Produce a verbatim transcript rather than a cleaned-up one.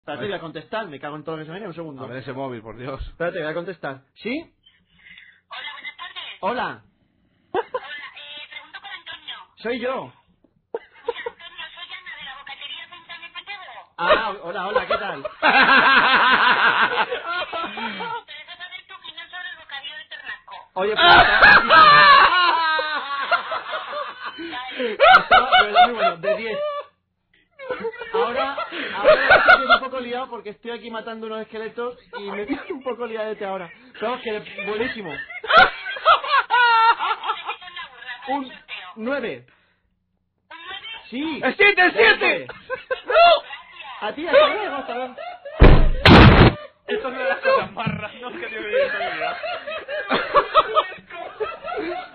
Espérate, voy a contestar, me cago en todo lo que se viene, un segundo. A ver ese móvil, por Dios. Espérate, voy a contestar. ¿Sí? Hola, buenas tardes. Hola. Hola, eh, pregunto por Antonio. Soy yo. Mira, Antonio, soy Ana de la bocatería Central de Petego. Ah, hola, hola, ¿qué tal? Te dejas saber tu opinión sobre el bocadillo de Ternasco. Oye, pues... Está muy bueno, de diez. Ahora, ahora estoy un poco liado porque estoy aquí matando unos esqueletos y me pido un poco liadete ahora. Pero es que buenísimo. Un nueve. ¿Un nueve? Sí. ¡El siete, el siete! ¡No! A ti, hasta luego, hasta luego. Esto no es de las cosas más raras que tío que he visto en mi vida.